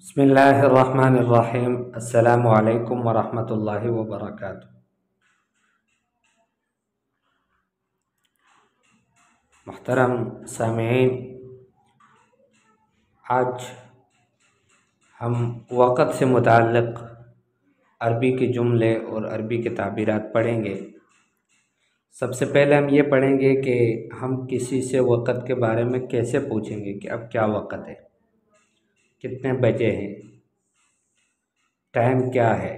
बिस्मिल्लाहिर्रहमानिर्रहीम। अस्सलामु अलैकुम वरहमतुल्लाहि वबरकातुहू। मुहतरम सामीईन, आज हम वक़्त से मुताल्लिक़ अरबी के जुमले और अरबी के ताबीरात पढ़ेंगे। सबसे पहले हम ये पढ़ेंगे कि हम किसी से वक़्त के बारे में कैसे पूछेंगे कि अब क्या वक़्त है, कितने बजे हैं, टाइम क्या है।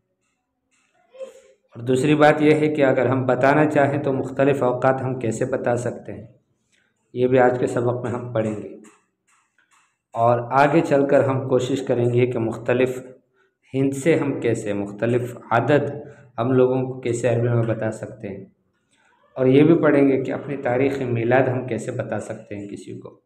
और दूसरी बात यह है कि अगर हम बताना चाहें तो मुख्तलिफ़ औक़ात हम कैसे बता सकते हैं, ये भी आज के सबक में हम पढ़ेंगे। और आगे चलकर हम कोशिश करेंगे कि मुख्तलिफ़ हिंद से हम कैसे मुख्तलिफ़ आदद हम लोगों को कैसे अरबी में बता सकते हैं। और ये भी पढ़ेंगे कि अपनी तारीख़ मीलाद हम कैसे बता सकते हैं किसी को।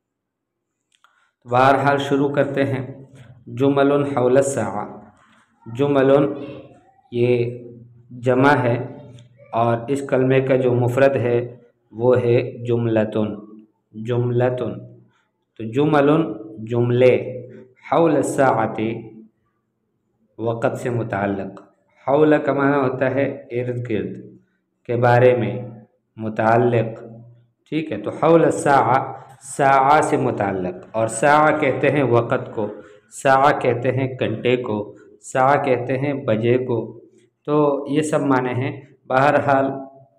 बहरहाल शुरू करते हैं। जुमलुन हौल अस्साअ। जुमलुन ये जमा है और इस कलमे का जो मुफ़रद है वो है जुमलतुन। जुमलतुन तो जुमलुन जुमले, हौल अस्साअति वक़्त से मुताल्लिक़। हौल का माना होता है इर्द गिर्द के बारे में, मुताल्लिक़। ठीक है, तो हौल अस्साअ साआ से मुताल्लिक़। और साआ कहते हैं वक़्त को, साआ कहते हैं घंटे को, साआ कहते हैं बजे को। तो ये सब माने हैं। बहरहाल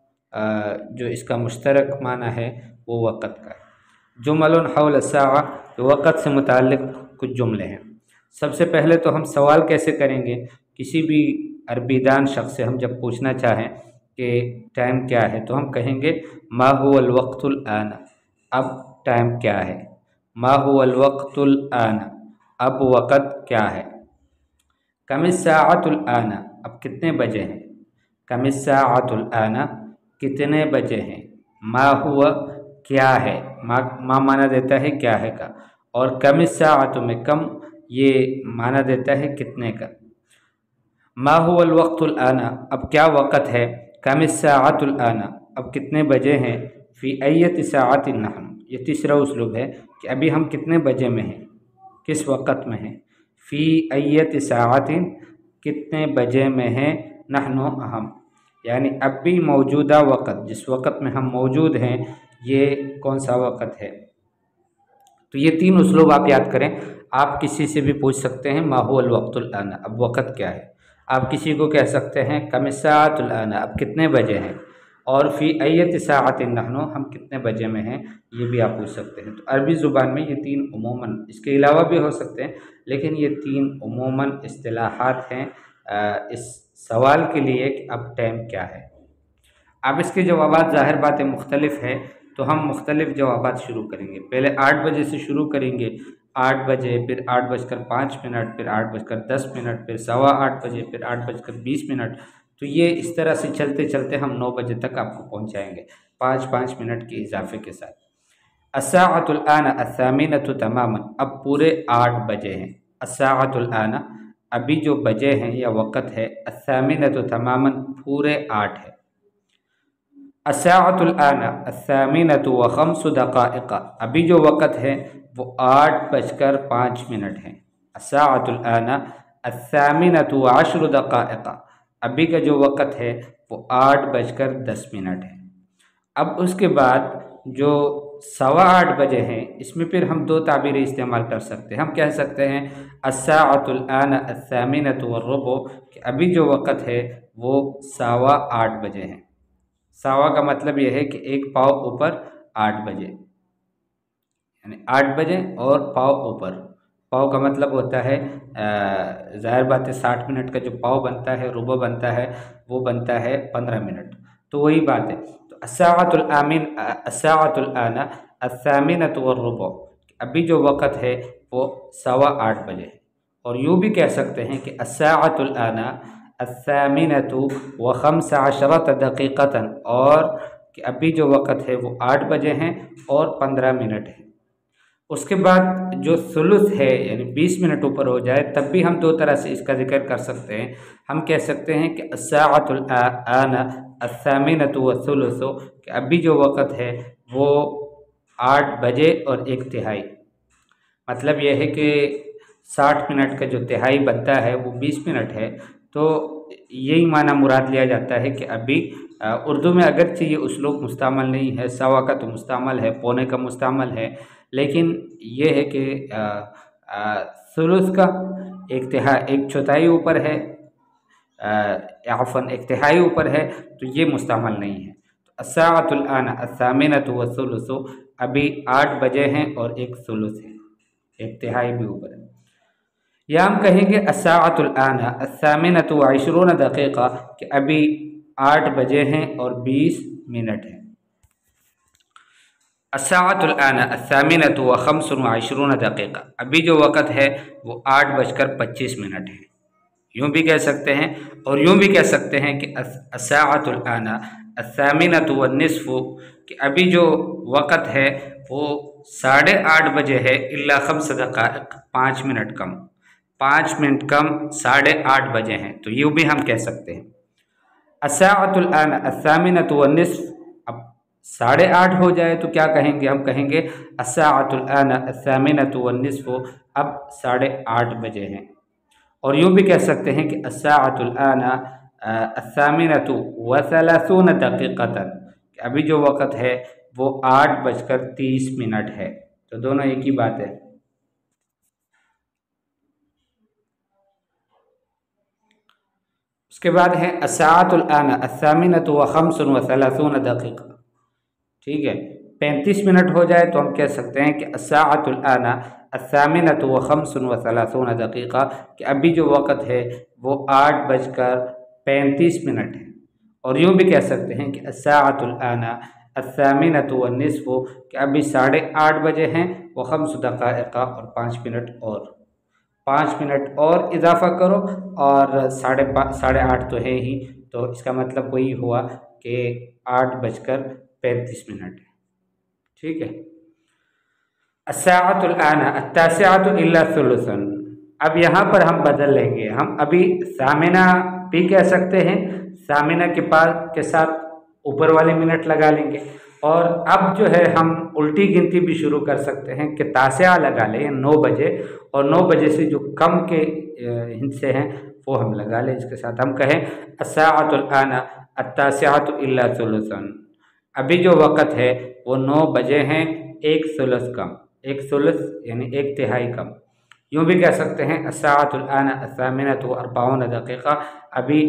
जो इसका मुश्तरक माना है वो वक़्त का है। जुमलुन हौल अस्साअ वक़्त से मुताल्लिक़ कुछ जुमले हैं। सबसे पहले तो हम सवाल कैसे करेंगे, किसी भी अरबीदान शख्स से हम जब पूछना चाहें कि टाइम क्या है तो हम कहेंगे मा हुवल वक़्तुल आन, अब टाइम क्या है। मा हुवल वक़्तुल आन, अब वक़्त क्या है। कमिस साअतुल आन, अब कितने बजे हैं। कमिस साअतुल आन, कितने बजे हैं। मा हुआ क्या है, मा माना देता है क्या है का, और कमिस साअतु में कम ये माना देता है कितने का। मा हुवल वक़्तुल आन, अब क्या वक़्त है। कमिस साअतुल आन, अब कितने बजे हैं। फ़ी अय्यति साअतिन नहनु, ये तीसरा उसलूब है कि अभी हम कितने बजे में हैं, किस वक़्त में हैं। फ़ी अय्यति साअतिन, कितने बजे में हैं। नहनु हम, यानी अब भी मौजूदा वक़्त, जिस वक़्त में हम मौजूद हैं ये कौन सा वक़्त है। तो ये तीन उसलूब आप याद करें। आप किसी से भी पूछ सकते हैं मा हुवल वक़्तुल आन, अब वक़्त क्या है। आप किसी को कह सकते हैं कमिस साअतुल आन, अब कितने बजे हैं। और फ़ी अय्यति साअतिन नहनु, हम कितने बजे में हैं, ये भी आप पूछ सकते हैं। तो अरबी ज़ुबान में ये तीन उमूमन, इसके अलावा भी हो सकते हैं लेकिन ये तीन उमूमन इस्तिलाहात हैं इस सवाल के लिए कि अब टाइम क्या है। अब इसके जवाबात ज़ाहिर बात है मुख्तलिफ़ है, तो हम मुख्तलिफ़ जवाबात शुरू करेंगे। पहले 8 बजे से शुरू करेंगे, 8 बजे, फिर 8:05, फिर 8:10, फिर 8:15 बजे, फिर 8:20। तो ये इस तरह से चलते चलते हम 9 बजे तक आपको पहुंचाएंगे, 5-5 मिनट के इजाफे के साथ। अस्साअतुल आन अस्सामिनतु तमामन, अब पूरे 8 बजे हैं। अस्साअतुल आन, अभी जो बजे हैं या वक़्त है। अस्सामिनतु तमामन, पूरे 8 है। अस्साअतुल आन अस्सामिनतु व खम्सु दक़ाइक़, अभी जो वक़्त है वो 8:05 है। अस्साअतुल आन अस्सामिनतु व अश्रु दक़ाइक़, अभी का जो वक़्त है वो 8:10 है। अब उसके बाद जो 8:15 बजे हैं, इसमें फिर हम दो ताबीरें इस्तेमाल कर सकते हैं। हम कह सकते हैं अस्साअतुल आन अस्सामिनतु वर्रुबु, कि अभी जो वक़्त है वो 8:15 बजे है। सावा का मतलब यह है कि एक पाव ऊपर 8 बजे, यानी 8 बजे और पाव ऊपर। पाव का मतलब होता है ज़ाहिर बात है 60 मिनट का जो पाव बनता है, रुबा बनता है, वो बनता है 15 मिनट। तो वही बात है। तो अस्साअतुल आन अस्सामिनतु वर्रुबु, अभी जो वक़्त है वो 8:15 बजे है। और यूँ भी कह सकते हैं कि अस्साअतुल आन अस्सामिनतु व खम्स अशरत दक़ीक़तन, और कि अभी जो वक़्त है वो 8 बजे हैं और 15 मिनट है। उसके बाद जो सुलुस है यानी 20 मिनट ऊपर हो जाए तब भी हम दो तरह से इसका जिक्र कर सकते हैं। हम कह सकते हैं कि अस्साअतुल आन अस्सामिनतु व सुलुसु, कि अभी जो वक़्त है वो 8 बजे और 1/3। मतलब यह है कि 60 मिनट का जो तिहाई बनता है वो 20 मिनट है। तो यही माना मुराद लिया जाता है कि अभी उर्दू में अगरचे ये उसलूब मुस्तमल नहीं है, सवा का तो मुस्तमल है, पौने का मुस्तमल है, लेकिन ये है कि सुलुस का एक चौथाई ऊपर है, आफ़न एक तिहाई ऊपर है, तो ये मुस्तमल नहीं है। तो अस्साअतुल आना अस्सामिनतु वस्सुलुसु, अभी 8 बजे हैं और एक सुलुस है, एक तिहाई भी ऊपर है। या हम कहेंगे अस्साअतुल आना अस्सामिनतु व 20 दक़ीक़ा, कि अभी 8 बजे हैं और 20 मिनट हैं। अस्साअतुल आना अस्सामिनतु व 25 दक़ीक़ा, अभी जो वक़्त है वो 8:25 है। यूँ भी कह सकते हैं और यूँ भी कह सकते हैं कि अस्साअतुल आना अस्सामिनतु व निस्फ़ु, कि अभी जो वक़्त है वो 8:30 बजे है, इल्ला 5 दक़ाइक़, 5 मिनट कम, 5 मिनट कम 8:30 बजे हैं। तो यूँ भी हम कह सकते हैं अस्साअतुल आना अस्सामिनतु व निस्फ़। अब 8:30 हो जाए तो क्या कहेंगे, हम कहेंगे अस्साअतुल आना अस्सामिनतु व निस्फ़ु, अब 8:30 बजे हैं। और यूँ भी कह सकते हैं कि अस्साअतुल आना अस्सामिनतु व 30 दक़ीक़तन, अभी जो वक़्त है वो 8:30 है। तो दोनों एक ही बात है। उसके बाद है अस्साअतुल आना अस्सामिनतु व 35 दक़ीक़ा। ठीक है, 35 मिनट हो जाए तो हम कह सकते हैं कि अस्साअतुल आना अस्सामिनतु व 35 दक़ीक़ा, कि अभी जो वक़्त है वो 8:35 है। और यूँ भी कह सकते हैं कि अस्साअतुल आना अस्सामिनतु व निस्फ़ु, कि अभी 8:30 बजे हैं, व 5 दक़ाइक़, और 5 मिनट और, 5 मिनट और इजाफ़ा करो, और 8:30 तो है ही, तो इसका मतलब वही हुआ कि 8:35 है। ठीक है। अस्साअतुल आना अत्तासिअतु इल्ला सुलुसन, अब यहाँ पर हम बदल लेंगे, हम अभी सामिना भी कह सकते हैं, सामिना के पास के साथ ऊपर वाले मिनट लगा लेंगे, और अब जो है हम उल्टी गिनती भी शुरू कर सकते हैं कि तासिया लगा लें 9 बजे, और 9 बजे से जो कम के हिस्से हैं वो हम लगा लें। इसके साथ हम कहें अस्साअतुल आना अत्तासिअतु इल्ला सुलुसन, अभी जो वक़्त है वो 9 बजे हैं, एक सुलुस कम, एक सुलुस यानी एक तिहाई कम। यूँ भी कह सकते हैं अस्साअतुल आना अस्सामिनतु व 40 दक़ीक़ा, अभी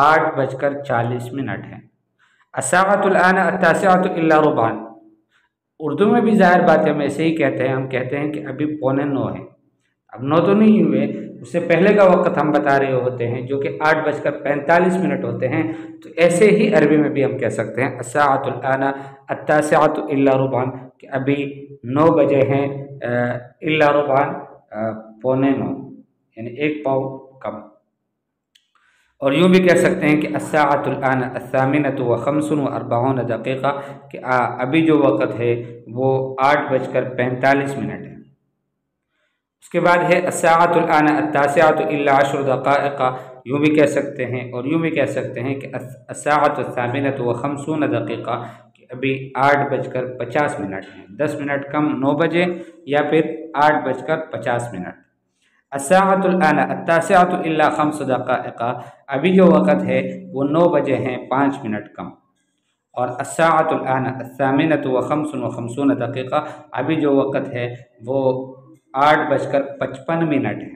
8:40 है। अस्साअतुल आना अत्तासिअतु इल्ला रुबान, उर्दू में भी ज़ाहिर बात है हम ऐसे ही कहते हैं, हम कहते हैं कि अभी 8:45 है। अब 9 तो नहीं हुए, उससे पहले का वक़्त हम बता रहे होते हैं जो कि 8:45 होते हैं। तो ऐसे ही अरबी में भी हम कह सकते हैं अस्साअतुल आना अत्तासिअतु इल्ला रुबान, कि अभी 9 बजे हैं इल्ला रुबान, 8:45 यानी 1 पाव कम। और यूँ भी कह सकते हैं कि अस्साअतुल आना अस्सामिनतु व 45 दक़ीक़ा, कि अभी जो वक़्त है वो 8:45 है। उसके बाद है अस्साअतुल आना अत्तासिअतु इल्ला 10 दक़ाइक़ा, यूँ भी कह सकते हैं, और यूँ भी कह सकते हैं कि अस्साअतु अस्सामिनतु व 50 दक़ीक़ा, कि अभी 8:50 है, 10 मिनट कम 9 बजे, या फिर 8:50। अस्साअतुल आना अत्तासिअतु इल्ला 5 दक़ाइक़ा, अभी जो वक़्त है वो 9 बजे हैं, 5 मिनट कम। और अस्साअतुल आना अस्सामिनतु व 55 दक़ीक़ा, अभी जो वक़्त है वो 8:55 है।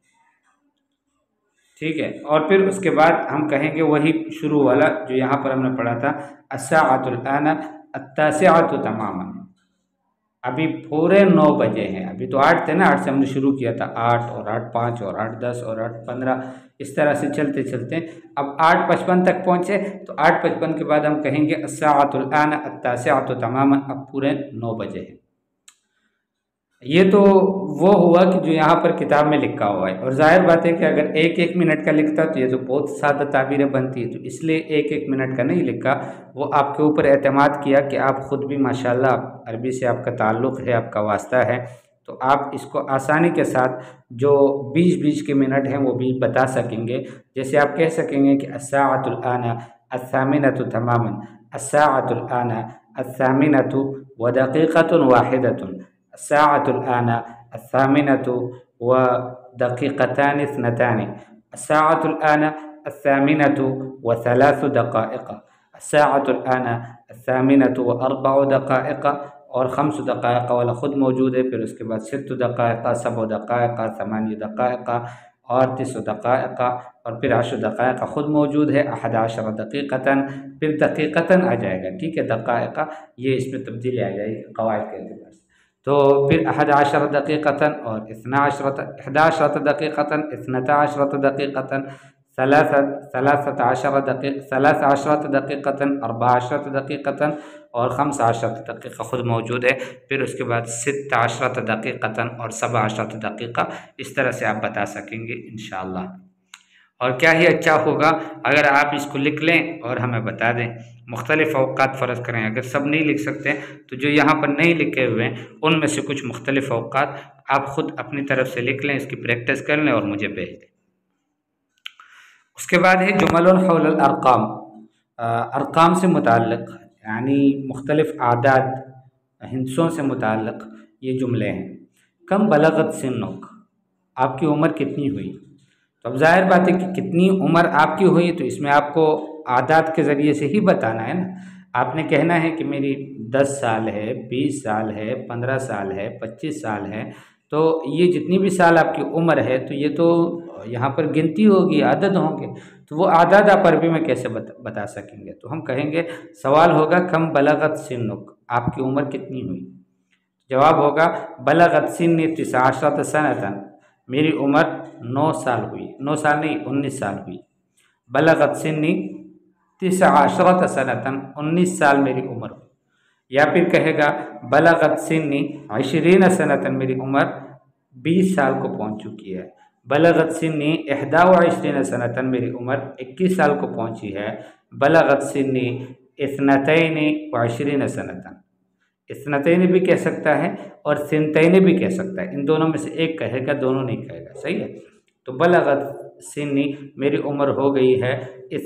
ठीक है। और फिर उसके बाद हम कहेंगे वही शुरू वाला जो यहाँ पर हमने पढ़ा था, अस्साअतुल आना अत्तासिअतु तमामन, अभी पूरे 9 बजे हैं। अभी तो 8 थे ना, 8 से हमने शुरू किया था, 8 और 8:05 और 8:10 और 8:15, इस तरह से चलते चलते अब 8:55 तक पहुँचे। तो 8:55 के बाद हम कहेंगे अस्साअतुल आना अत्तासिअतु तमामन, अब पूरे 9 बजे हैं। ये तो वो हुआ कि जो यहाँ पर किताब में लिखा हुआ है, और जाहिर बात है कि अगर 1-1 मिनट का लिखता तो ये तो बहुत सादा ताबीरें बनती है, तो इसलिए 1-1 मिनट का नहीं लिखा, वो आपके ऊपर एतमाद किया कि आप ख़ुद भी माशाल्लाह अरबी से आपका ताल्लुक़ है, आपका वास्ता है, तो आप इसको आसानी के साथ जो 20-20 के मिनट हैं वो भी बता सकेंगे। जैसे आप कह सकेंगे कि अस्साअतुल आना अस्सामिनतु तमामन, अस्साअतुल आना अस्सामिनतु व दक़ीक़तुन वाहिदतुन, अस्साअतुल आना अस्सामिनतु व दक़ीक़तान इस्नतान, अस्साअतुल आना अस्सामिनतु व सलासु दक़ाइक़, अस्साअतुल आना अस्सामिनतु व अर्बअु दक़ाइक़, और खम्स दक़ाइक़ वाला ख़ुद मौजूद है। फिर उसके बाद सित्तु दक़ाइक़, सबअ दक़ाइक़, समानी दक़ाइक़ और तिस्अ दक़ाइक़, और फिर 10 दक़ाइक़ ख़ुद मौजूद है। 11 दक़ीक़तन, फिर दक़ीक़तन आ जाएगा, ठीक है। दक़ाइक़ ये इसमें तब्दीली आ जाएगी क़वाइद के एतबार से। तो फिर 11 दक़ीक़तन और 11 दक़ीक़तन, 12 दक़ीक़तन, 13 दक़ीक़तन, 14 दक़ीक़तन और 15 दक़ीक़ा ख़ुद मौजूद है। फिर उसके बाद 16 दक़ीक़तन और 17 दक़ीक़ा। इस तरह से आप बता सकेंगे इंशाअल्लाह। और क्या ही अच्छा होगा अगर आप इसको लिख लें और हमें बता दें। मुख्तलिफ़ औक़ात फ़र्ज़ करें, अगर सब नहीं लिख सकते तो जो यहाँ पर नहीं लिखे हुए हैं उनमें से कुछ मुख्तलिफ़ औक़ात आप ख़ुद अपनी तरफ से लिख लें, इसकी प्रैक्टिस कर लें और मुझे भेज दें। उसके बाद है जुमलुन हौलल अरक़ाम, अरक़ाम से मुताल्लिक़, यानी मुख्तलिफ़ आदाद हिंसों से मुताल्लिक़ ये जुमले हैं। कम बलगत सिन्नुक, आपकी उम्र कितनी हुई। तो अब ज़ाहिर बात है कि कितनी उम्र आपकी हुई तो इसमें आपको आदात के ज़रिए से ही बताना है ना। आपने कहना है कि मेरी 10 साल है, 20 साल है, 15 साल है, 25 साल है। तो ये जितनी भी साल आपकी उम्र है तो ये तो यहाँ पर गिनती होगी, आदद होंगे। तो वो आदाद आप अरबी में कैसे बता सकेंगे। तो हम कहेंगे, सवाल होगा कम बलगत सिन्नुक, आपकी उम्र कितनी हुई। जवाब होगा बलगत सिन्नी 19 सनतन, मेरी उम्र 9 साल हुई। 9 साल नहीं, 19 साल हुई। बलगत सिन्नी 19 सनतन, 19 साल मेरी उम्र हुई। या फिर कहेगा बलगत सिन्नी 20 सनतन, मेरी उम्र 20 साल को पहुंच चुकी है। बलगत सिन्नी 21 सनतन, मेरी उम्र 21 साल को पहुंची है। बलगत सिन्नी 22 सनतन, इस्नतैन भी कह सकता है और सिनतैन भी कह सकता है। इन दोनों में से एक कहेगा, दोनों नहीं कहेगा, सही है। तो बलगत सिन्नी, मेरी उम्र हो गई है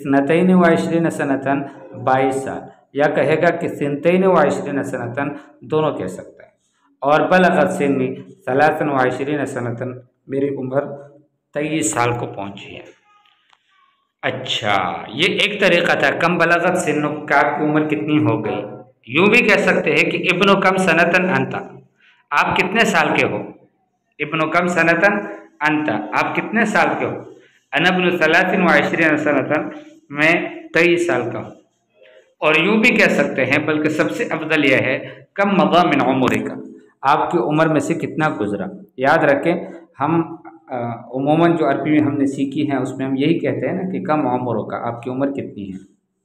22 सनतन, 22 साल, या कहेगा कि 22 सनतन, दोनों कह सकता है। और बलगत सिन्नी 23 सनतन, मेरी उम्र 23 साल को पहुंची है। अच्छा, ये एक तरीक़ा था कम बलगत सिन्नुक, आपकी उम्र कितनी हो गई। यूँ भी कह सकते हैं कि इब्नु कम सनतन अंता, आप कितने साल के हो। इब्नु कम सनतन अंता, आप कितने साल के हो। अना इब्नु 23 सनतन, मैं 23 साल का हूँ। और यूँ भी कह सकते हैं, बल्कि सबसे अफजल यह है कम मज़ा मिन उम्रिका, आपकी उम्र में से कितना गुजरा। याद रखें, हम उमूमन जो अरबी में हमने सीखी है उसमें हम यही कहते हैं ना कि कम उम्र का, आपकी उम्र कितनी है।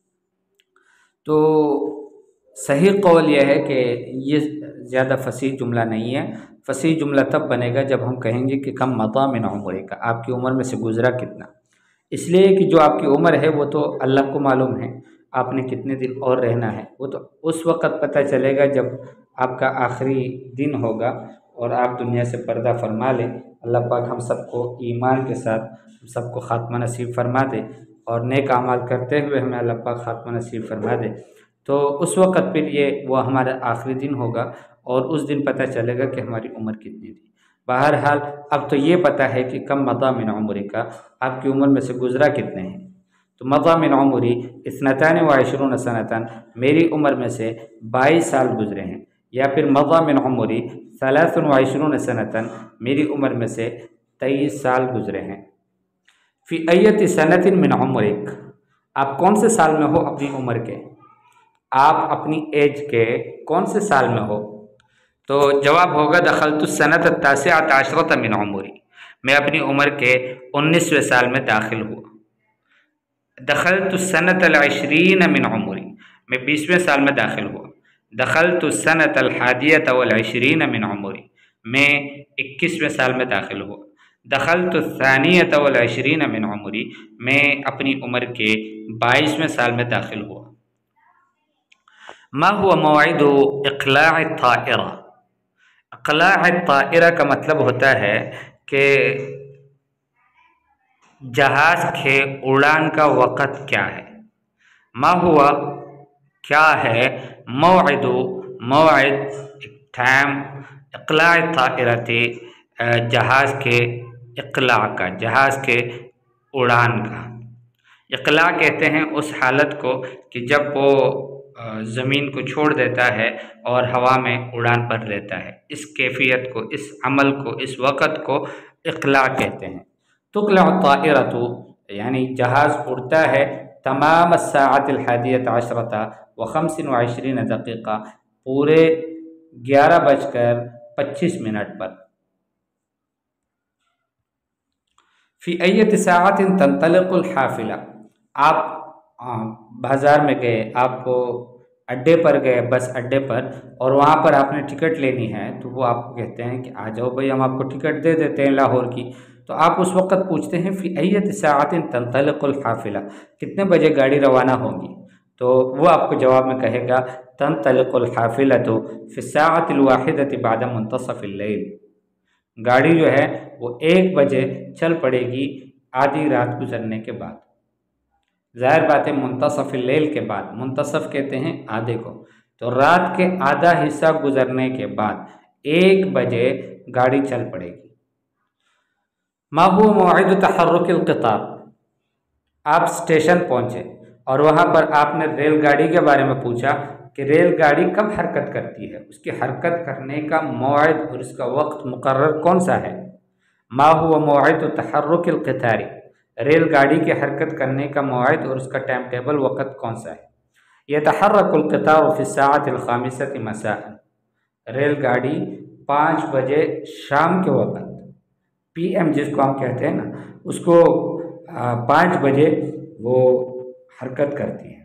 तो सही कौल यह है कि ये ज़्यादा फसीह जुमला नहीं है। फसीह जुमला तब बनेगा जब हम कहेंगे कि कम मज़ा मिन उम्रिका, आपकी उम्र में से गुजरा कितना। इसलिए कि जो आपकी उम्र है वो तो अल्लाह को मालूम है, आपने कितने दिन और रहना है। वो तो उस वक़्त पता चलेगा जब आपका आखिरी दिन होगा और आप दुनिया से पर्दा फरमा लें। अल्लाह पाक हम सबको ईमान के साथ सबको ख़ात्मा नसीब फरमा दे और नेक अमाल करते हुए हमें अल्लाह पाक ख़ात्मा नसीब फरमा दे। तो उस वक़्त फिर ये वो हमारा आखिरी दिन होगा और उस दिन पता चलेगा कि हमारी उम्र कितनी थी। बहरहाल अब तो ये पता है कि कम मज़ा मिन उम्रिका, आपकी उम्र में से गुजरा कितने हैं। तो मज़ा मिन उम्री 22 सनतन, मेरी उम्र में से 22 साल गुजरे हैं। या फिर मज़ा मिन उम्री 23 सनतन, मेरी उम्र में से 23 साल गुजरे हैं। फ़ी अय्यति सनतिन मिन उम्रिक, आप कौन से साल में हो अपनी उम्र के, आप अपनी एज के कौन से साल में हो। तो जवाब होगा दखलतु सनत 19 मिन उम्री, मैं अपनी उम्र के 19वें साल में दाखिल हुआ। दखलतु सनत 20 मिन उम्री, मैं 20वें साल में दाखिल हुआ। दखलतु सनत 21 मिन उम्री, मैं 21वें साल में दाखिल हुआ। दखलतु 22 मिन उम्री, मैं अपनी उम्र के 22वें साल में दाखिल हुआ। मा हुआ मौइदु इक़लाअ ताइरा, इक़लाअ ताइरा का मतलब होता है कि जहाज़ के उड़ान का वक़्त क्या है। मा हुआ क्या है, मौइदु मौइद टाइम, इक़लाअ ताइरति जहाज़ के इक़ला का, जहाज़ के उड़ान का। इक़ला कहते हैं उस हालत को कि जब वो ज़मीन को छोड़ देता है और हवा में उड़ान भर लेता है। इस कैफ़ियत को, इस अमल को, इस वक़्त को इक़ला कहते हैं। तुक़लअ त्ताइरतु यानी जहाज़ उड़ता है तमाम अस्साअतिल हादियत अशरता व 25 दक़ीक़ा, पूरे 11:25 पर। फ़ी अय्यति साअतिन तंतलिकुल हाफ़िला, आप बाज़ार में गए, आप अड्डे पर गए, बस अड्डे पर, और वहाँ पर आपने टिकट लेनी है, तो वो आपको कहते हैं कि आ जाओ भाई, हम आपको टिकट दे देते हैं लाहौर की। तो आप उस वक़्त पूछते हैं फ़ी अय्यति साअतिन तंतलिकुल हाफ़िला, कितने बजे गाड़ी रवाना होगी? तो वो आपको जवाब में कहेगा तंतलिकुल हाफ़िलतु फ़ी साअतिल वाहिदति बअद मुंतसफ़िल लैल, गाड़ी जो है वो 1 बजे चल पड़ेगी आधी रात गुजरने के बाद। ज़ाहिर बात है मुंतसफ़िल लैल के बाद, मुंतसफ़ कहते हैं आधे को, तो रात के आधा हिस्सा गुजरने के बाद 1 बजे गाड़ी चल पड़ेगी। मा हुवा मौइदु तहर्रुकिल क़ितार, आप स्टेशन पहुँचे और वहाँ पर आपने रेलगाड़ी के बारे में पूछा कि रेलगाड़ी कब हरकत करती है, उसकी हरकत करने का मौइद और इसका वक्त मुकर्रर कौन सा है। मा हुवा मौइदु तहर्रुकिल क़ितारी, रेलगाड़ी के हरकत करने का मौइद और उसका टाइम टेबल वक़्त कौन सा है। यतहर्रकुल क़ितारु फ़ी साअतिल ख़ामिसति मसाअन, रेलगाड़ी 5 बजे शाम के वक़्त, PM जिसको हम कहते हैं ना, उसको 5 बजे वो हरकत करती है।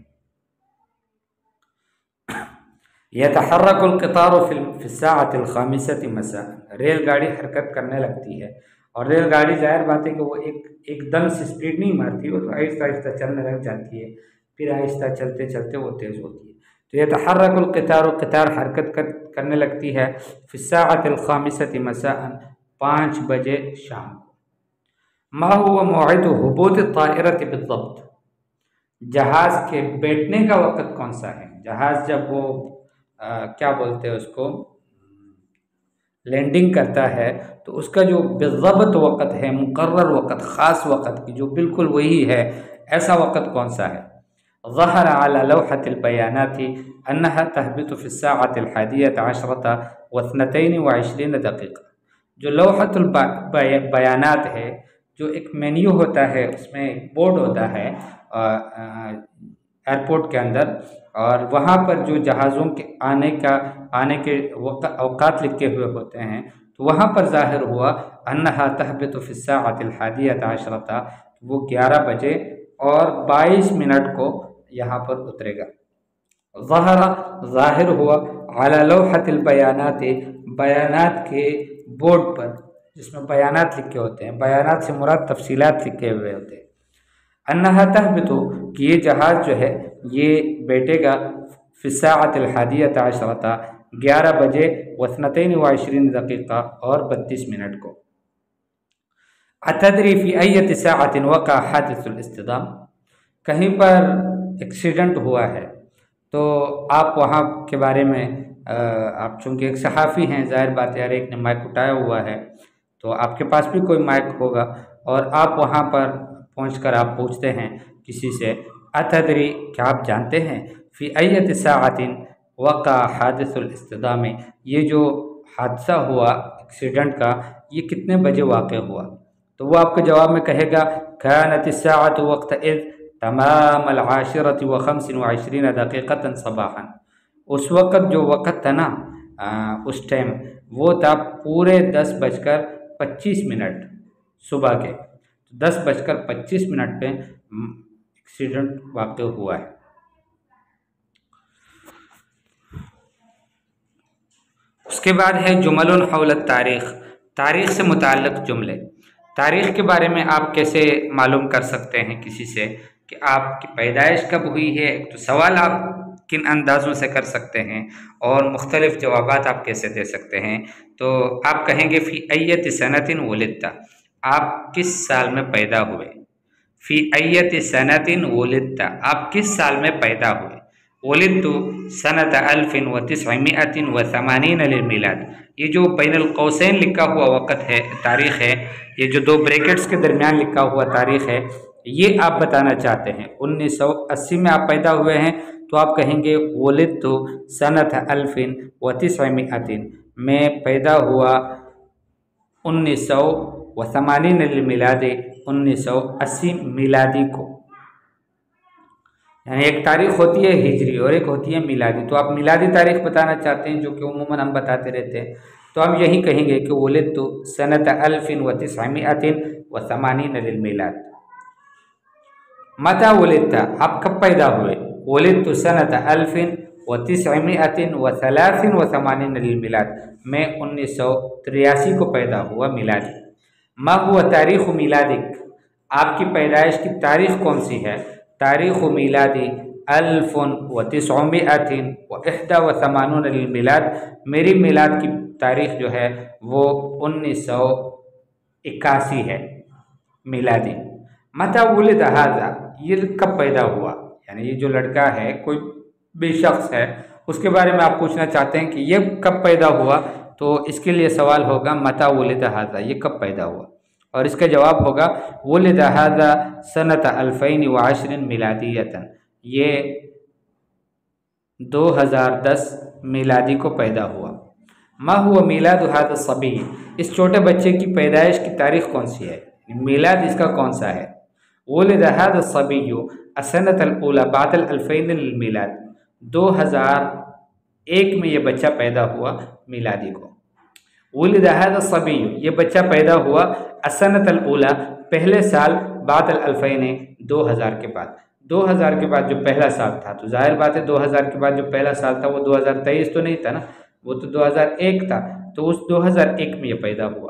यतहर्रकुल क़ितारु फ़ी साअतिल ख़ामिसति मसाअन, रेलगाड़ी हरकत करने लगती है, और रेलगाड़ी ज़ाहिर बात है कि वो एकदम से स्पीड नहीं मारती, वो आहिस्ता आहिस्ता चलने लग जाती है, फिर आहिस्ता चलते चलते वो तेज़ होती है। तो यतहर्रकुल क़ितारु, क़ितार हरकत करने लगती है, फ़ी साअतिल ख़ामिसति मसाअन, 5 बजे शाम को। मा हुवा मौइदु हुबूति त्ताइरति बिज़्ज़ब्त, जहाज़ के बैठने का वक़्त कौन सा है। जहाज़ जब वो क्या बोलते हैं उसको, लैंडिंग करता है, तो उसका जो बिज़्ज़ब्त वक़्त है, मुकर्रर वक़्त, ख़ास वक़्त की जो बिल्कुल वही है, ऐसा वक़्त कौन सा है। ज़हर अला लौहतिल बयानाति अन्नहा तहबितु फ़ी साअतिल हादियति अशरता व 22 दक़ीक़ा, जो लौहतुल बयानात है, जो एक मेन्यू होता है, उसमें एक बोर्ड होता है एयरपोर्ट के अंदर, और वहाँ पर जो जहाज़ों के आने के औक़ात लिखे हुए होते हैं, तो वहाँ पर ज़ाहिर हुआ अन्नहा तहबितु फ़ी साअतिल हादियति अशरता, वो 11 बजे और 22 मिनट को यहाँ पर उतरेगा। ज़ाहिर हुआ अला लौहतिल बयानाति, बयानात के बोर्ड पर, जिसमें बयानात लिखे होते हैं, बयानात से मुराद तफसीलात लिखे हुए होते हैं। अन्नहा तहबितु, कि ये जहाज़ जो है ये बैठेगा फ़ी साअतिल हादियति अशरता, 11 बजे व 22 दक़ीक़ा और 32 मिनट को। अतदरी फ़ी अय्यति साअतिन वक़अ हादिसुल इस्तिदाम, कहीं पर एक्सीडेंट हुआ है, तो आप वहाँ के बारे में आप चूँकि एक सहाफ़ी हैं, ज़ाहिर बात है, एक ने माइक उठाया हुआ है, तो आपके पास भी कोई माइक होगा, और आप वहाँ पर पहुँचकर आप पूछते हैं किसी से, अतदरी, क्या आप जानते हैं, फ़ी अय्यति साअतिन वक़अ हादिसुल इस्तिदाम, ये जो हादसा हुआ एक्सीडेंट का, ये कितने बजे वाक़या हुआ। तो वो आपके जवाब में कहेगा कानत अस्साअतु वक़्तइज़ तमामल आशिरति व 25 दक़ीक़तन सबाहन, उस वक़्त जो वक़्त था ना, उस टाइम वो था पूरे 10:25 सुबह के, 10:25 पे एक्सीडेंट वाक़या हुआ है। उसके बाद है जुमलुन हौल तारीख़, तारीख़ से मुताल्लिक़ जुमले। तारीख़ के बारे में आप कैसे मालूम कर सकते हैं किसी से कि आपकी पैदाइश कब हुई है। तो सवाल आप किन अंदाज़ों से कर सकते हैं और मुख्तलिफ़ जवाबात आप कैसे दे सकते हैं। तो आप कहेंगे फ़ी अय्यति सनतिन वुलिदता, आप किस साल में पैदा हुए। फ़ी अय्यति सनतिन वुलिदता, आप किस साल में पैदा हुए। वलिदतु सनत अल्फिन व तिस्अमिअतिन व समानीन लिलमिलाद। ये जो बैनुल कौसैन लिखा हुआ वक़्त है, तारीख़ है, ये जो दो ब्रैकेट्स के दरमियान लिखा हुआ तारीख़ है, ये आप बताना चाहते हैं। 1980 में आप पैदा हुए हैं तो आप कहेंगे वलिदतु सनत अल्फिन व तिस्अमिअतिन, मैं पैदा हुआ 1900 व समानीन लिलमिलाद, 1980 मिलादी को। यानी एक तारीख होती है हिजरी और एक होती है मिलादी। तो आप मिलादी तारीख बताना चाहते हैं, जो कि उम्मूमन हम बताते रहते हैं, तो हम यही कहेंगे कि वलिदतु सनत अल्फिन व तिस्अमिअतिन व समानीन लिलमिलाद। मता वलिदता, आप कब पैदा हुए? वलिदतु सनत अल्फिन व तिस्अमिअतिन व सलासिन व समानीन लिलमिलाद, मैं 1983 को पैदा हुआ मिलादी। मा हुआ तारीख़ मिलादिक, आपकी पैदाइश की तारीख़ कौन सी है? तारीख़ मिलादी अल्फुन व तिस्अमिअतिन व इहदा व समानून लिलमिलाद, मेरी मिलाद की तारीख़ जो है वो 1981 है मिलादी। मता वुलिद हाज़ा, ये कब पैदा हुआ? यानी ये जो लड़का है, कोई भी शख्स है, उसके बारे में आप पूछना चाहते हैं कि ये कब पैदा हुआ, तो इसके लिए सवाल होगा मता वुलिद हाज़ा, ये कब पैदा हुआ, और इसका जवाब होगा वुलिद हाज़ा सनत अल्फैन व अशरिन मिलादियतन, ये 2010 मिलादी को पैदा हुआ। मा हुआ मिलाद हाज़ा सभी, इस छोटे बच्चे की पैदाइश की तारीख़ कौन सी है? मिलाद इसका कौन सा है? वुलिद हाज़ा सबिय्यु असनत अल-ऊला बादल अल्फैन मिलाद, 2001 में ये बच्चा पैदा हुआ मिलादी को। वुलिद हाज़ा सबिय्यु, ये बच्चा पैदा हुआ असनत अल-ऊला, पहले साल, बादल अल्फैन, 2000 के बाद। 2000 के बाद जो पहला साल था, तो जाहिर बात है 2000 के बाद जो पहला साल था वो 2023 तो नहीं था ना, वो तो 2001 था, तो उस 2001 में ये पैदा हुआ।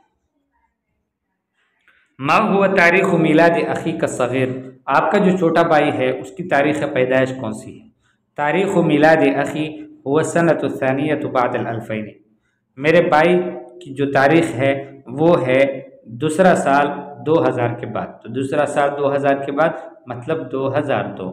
मा हुआ तारीख़ मिलाद अखी का सग़ीर, आपका जो छोटा भाई है उसकी तारीख़ पैदाइश कौन सी है? तारीख़ मिलाद अखी हुआ सनत सानियत बादल अल्फैन, मेरे भाई की जो तारीख़ है वो है दूसरा साल 2000 के बाद, तो दूसरा साल 2000 के बाद मतलब 2002।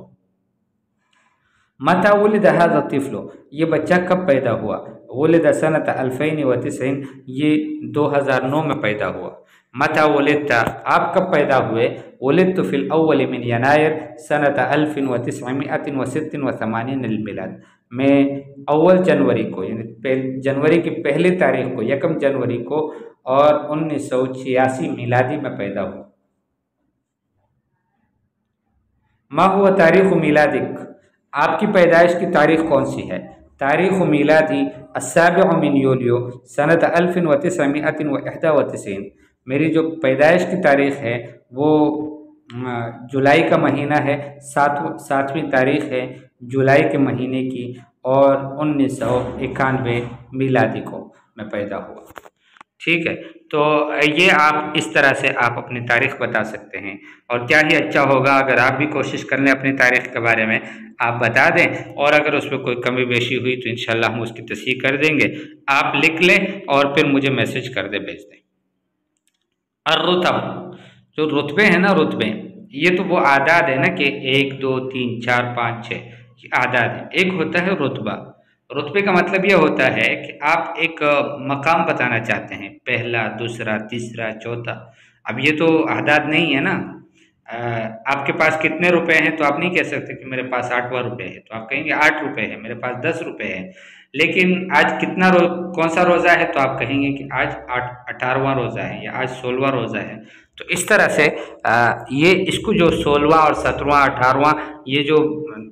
मता वुलिद हाज़ा तिफ़्लु, ये बच्चा कब पैदा हुआ? वुलिद सनत अल्फैन व तिस्इन, ये 2009 में पैदा हुआ। मता वुलिदता, आप कब पैदा हुए? वुलिदतु फ़िल अव्वल मिन यनायर सनत अल्फिन व तिस्अमिअतिन व सित्तिन व समानीन लिलमिलाद, मैं अव्वल जनवरी को, यानी जनवरी की पहली तारीख को, 1 जनवरी को, और 1986 मिलादी में पैदा हुआ। मा हुआ तारीख़ मिलादिक, आपकी पैदाइश की तारीख़ कौन सी है? तारीख़ मिलादी अस्साबिउ मिन यूलियो सनत अल्फिन व तिस्अमिअतिन व इहदा व तिस्इन, मेरी जो पैदाइश की तारीख़ है वो जुलाई का महीना है, 7वीं तारीख़ है जुलाई के महीने की, और 1991 मिलादी को मैं पैदा हुआ। ठीक है, तो ये आप इस तरह से आप अपनी तारीख़ बता सकते हैं। और क्या ही अच्छा होगा अगर आप भी कोशिश कर लें अपनी तारीख़ के बारे में, आप बता दें, और अगर उसमें कोई कमी बेशी हुई तो इंशाल्लाह हम उसकी तस्हीह कर देंगे। आप लिख लें और फिर मुझे मैसेज कर दें, भेज दें। अर्रुतब, जो रुतबे हैं ना, रुतबे, ये तो वो आदाद है ना कि 1 2 3 4 5 6, ये आदाद है। एक होता है रुतबा। रुतबे का मतलब यह होता है कि आप एक मकाम बताना चाहते हैं, पहला, दूसरा, तीसरा, चौथा। अब ये तो आदाद नहीं है ना। आपके पास कितने रुपए हैं तो आप नहीं कह सकते कि मेरे पास 8वां रुपये है, तो आप कहेंगे 8 रुपये है, मेरे पास 10 रुपये है। लेकिन आज कितना कौन सा रोज़ा है तो आप कहेंगे कि आज 18वां रोज़ा है या आज 16वां रोज़ा है। तो इस तरह से ये इसको जो 16वां और 17वां 18वां ये जो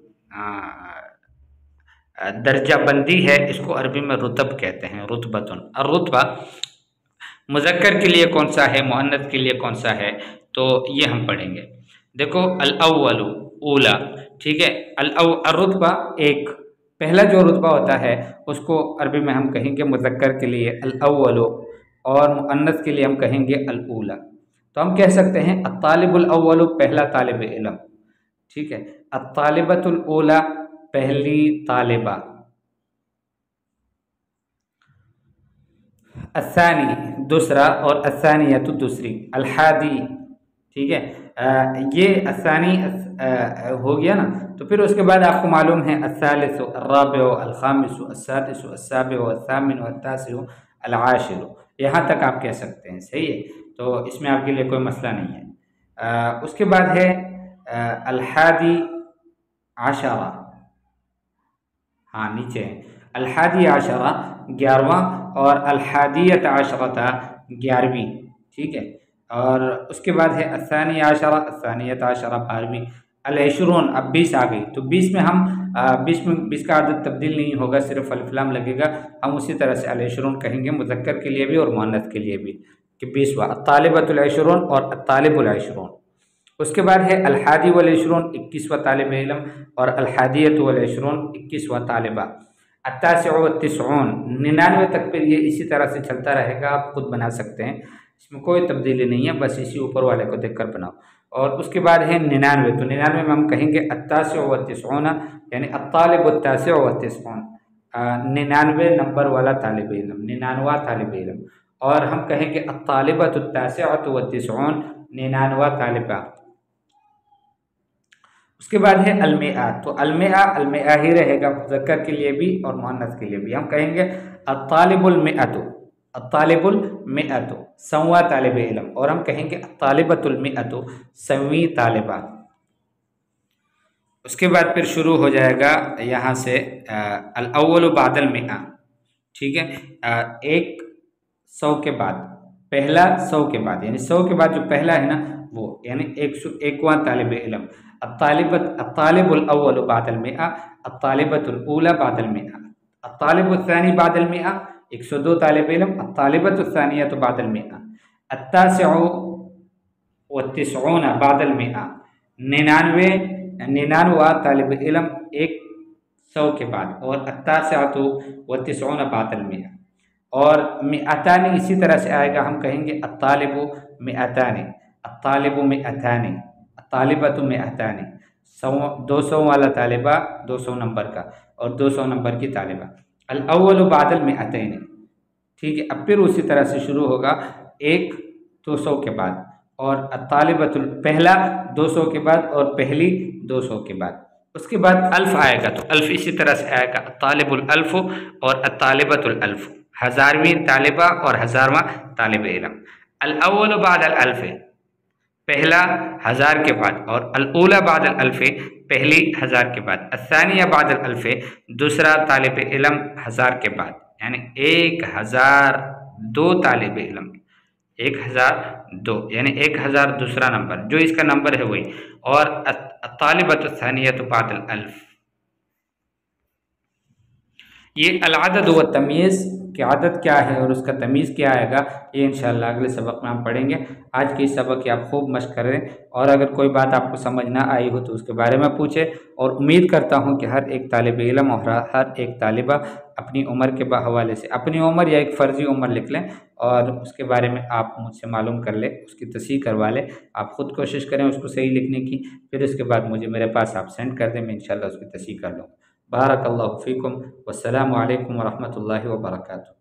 दर्जा बंदी है, इसको अरबी में रुतब कहते हैं, रुतबतुन। और रुतबा मुज़क्कर के लिए कौन सा है, मुअन्नस के लिए कौन सा है, तो ये हम पढ़ेंगे। देखो, अल अव्वलु, ऊला, ठीक है। रुतबा एक, पहला जो रुतबा होता है उसको अरबी में हम कहेंगे मुज़क्कर के लिए अल अव्वलु, और मुअन्नस के लिए हम कहेंगे अल ऊला। तो हम कह सकते हैं अत्तालिबुल अव्वलु, पहला तालिब इल्म, ठीक है। अत्तालिबतुल ऊला, पहली तालिबा। अस्सानी, दूसरा, और अस्सानियतु, दूसरी। अल हादी, ठीक है। ये असानी हो गया ना। तो फिर उसके बाद आपको मालूम है अस्सालिसु अर्राबिउ अलखामिसु अस्सादिसु अस्साबिउ अत्थामिनु अत्तासिउ अलआशिरु, यहाँ तक आप कह सकते हैं, सही है। तो इसमें आपके लिए कोई मसला नहीं है। उसके बाद है अलहादी आशरा, हाँ नीचे है अलहादी आशरा 11वां और अलहादियत आशरता 11वीं, ठीक है। और उसके बाद है असानी आशरा असानियत आशरा 12वीं। अल-इशरून, अब 20 आ गई, तो 20 में हम 20 में 20 का आदत तब्दील नहीं होगा, सिर्फ अलिफ-लाम लगेगा। हम उसी तरह से अल-इशरून कहेंगे मुज़क्कर के लिए भी और मुअन्नस के लिए भी कि 20वां। अत्तालिबतुल इशरून और अत्तालिबुल इशरून। उसके बाद है अलहादी वल इशरून 21वां तालिब इल्म और अलहादियत वल इशरून 21वां तालिबा। अत्तासिउ वत्तिसऊन 99 तक फिर ये इसी तरह से चलता रहेगा, आप खुद बना सकते हैं, इसमें कोई तब्दीली नहीं है, बस इसी ऊपर वाले को देखकर बनाओ। और उसके बाद है 99, तो 99 में हम कहेंगे अत्तासिउ वत्तिसऊन, यानी अत्तालिब अत्तासिउ वत्तिसऊन, 99 नंबर वाला तालिब इल्म, 99वां तालिब इल्म। और हम कहेंगे अत्तालिबतु अत्तासिअतु वत्तिसऊन, 99वां तालिबा। उसके बाद है अलमिआ, तो अलमिआ अलमिआ ही रहेगा मुज़क्कर के लिए भी और मुअन्नस के लिए भी। हम कहेंगे अत्तालिबुल मिअतु, अत्तालिबुल मिअतु 100वां तालिब इल्म, और हम कहेंगे अत्तालिबतुल मिअतु 100वीं तालिबा। उसके बाद फिर शुरू हो जाएगा यहाँ से अल अव्वलु बादल मिआ, ठीक है। एक 100 के बाद, पहला 100 के बाद, यानी 100 के बाद जो पहला है ना वो, यानी 101वां तालिब इल्म। अत्तालिबुल अव्वलु बादल मिआ, अत्तालिबतुल ऊला बादल मिआ, अत्तालिबुल सानी बादल मिआ 102 तालिब इल्म, अत्तालिबतुल सानियतु बादल मिआ, अत्तासिउ वत्तिसऊन बादल मिआ 99वां तालिब इल्म 100 के बाद, और अत्तासिअतु वत्तिसऊन बादल मिआ। और मिअतानी इसी तरह से आएगा, हम कहेंगे अत्तालिबु मिअतानी, अत्तालिबु मिअतानी, अत्तालिबतु मिअतानी 200 वाला तालिबा 200 नंबर का और 200 नंबर की तालिबा। अल अव्वलु बादल मिअतैनी, ठीक है। अब फिर उसी तरह से शुरू होगा, एक 200 के बाद, और अत्तालिबतुल पहला 200 के बाद और पहली 200 के बाद। उसके बाद अल्फ आएगा, तो अल्फ इसी तरह से आएगा, अत्तालिबुल अल्फ और अत्तालिबतुल अल्फ 1000वीं तालिबा और 1000वां तालिब इल्म। अल अव्वलु बादल अल्फ पहला 1000 के बाद, और अल ऊला बादल अल्फ पहली 1000 के बाद, अस्सानिया बादल अल्फ दूसरा तालिब इल्म 1000 के बाद, यानी 1002 तालिब इल्म, 1002 यानी 1000 दूसरा नंबर, जो इसका नंबर है वही। और अत्तालिबतु सानियतु बादल अल्फ। ये अल-अदद व तमीज़ कि आदत क्या है और उसका तमीज़ क्या आएगा, ये इंशाअल्लाह अगले सबक में हम पढ़ेंगे। आज के इस सबक की आप खूब मश्क करें, और अगर कोई बात आपको समझ ना आई हो तो उसके बारे में पूछें। और उम्मीद करता हूँ कि हर एक तालिब इल्म और हर एक तालिबा अपनी उम्र के हवाले से अपनी उम्र या एक फ़र्ज़ी उम्र लिख लें और उसके बारे में आप मुझसे मालूम कर लें, उसकी तस्हीह करवा लें। आप ख़ुद कोशिश करें उसको सही लिखने की, फिर उसके बाद मुझे मेरे पास आप सेंड कर दें, मैं इंशाअल्लाह उसकी तस्हीह कर लूँगा। बारकल्लाहु फ़ीकुम, वस्सलामु अलैकुम व रहमतुल्लाहि व बरकातुहू।